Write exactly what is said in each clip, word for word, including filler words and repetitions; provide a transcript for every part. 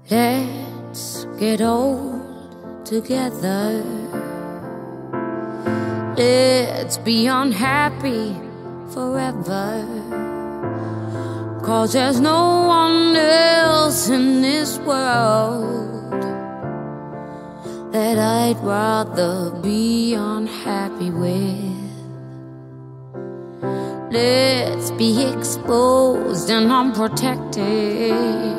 Let's get old together. Let's be unhappy forever, 'cause there's no one else in this world that I'd rather be unhappy with. Let's be exposed and unprotected.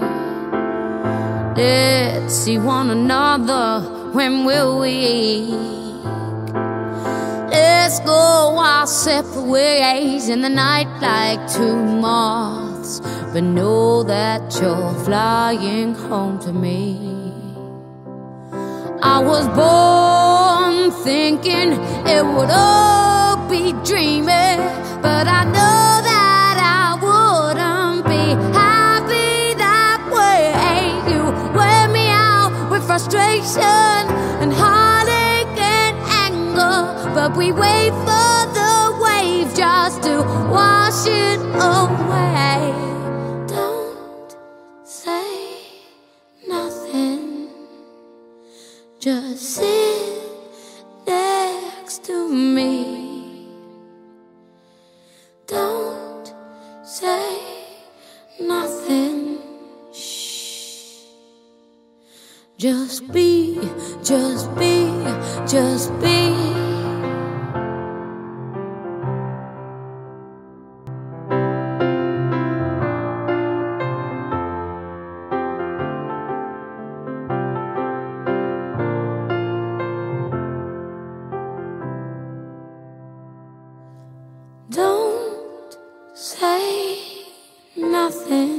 Let's see one another when we're weak. Let's go our separate ways in the night like two moths, but know that you're flying home to me. I was born thinking it would all be dreaming, but I know that I wouldn't be happy that way. You wear me out with frustration and heartache and anger, but we wait for the wave just to wash it away. Don't say nothing, just sit next to me. Don't say nothing, shh. Just be, just be, just be. Don't say nothing.